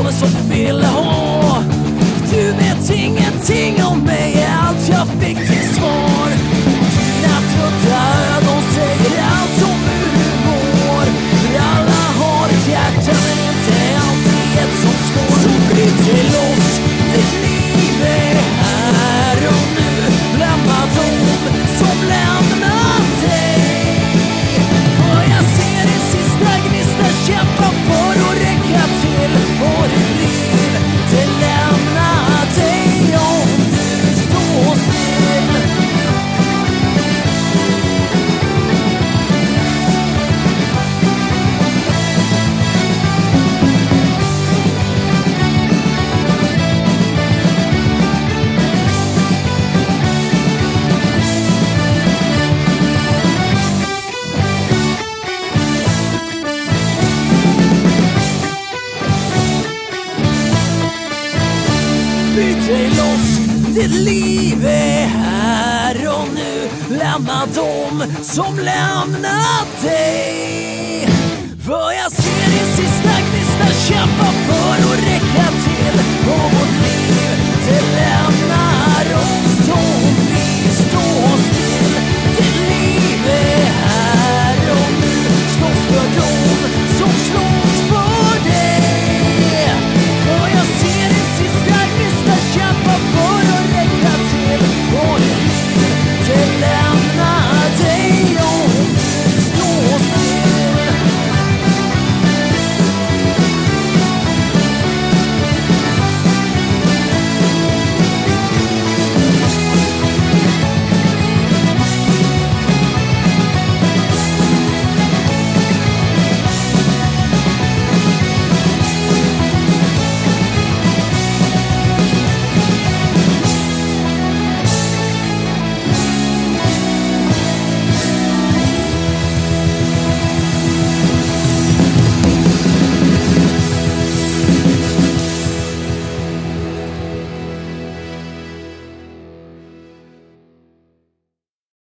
gav som du ville ha. Du vet ingenting om mig, allt jag fick till svar. Dina trötta ögon säger allt om hur du mår. För alla har ett hjärta men inte alltid ett som slår. Så bryt dig loss, ditt liv är här och nu. Lämna dem som lämnat dig. För jag ser din sista gnista kämpa för att räcka till. Och ditt liv, det lämnar dig om du står still. Bryt dig loss, ditt liv är här och nu. Lämna dem som lämnat dig. För jag ser din sista gnista kämpa för att räcka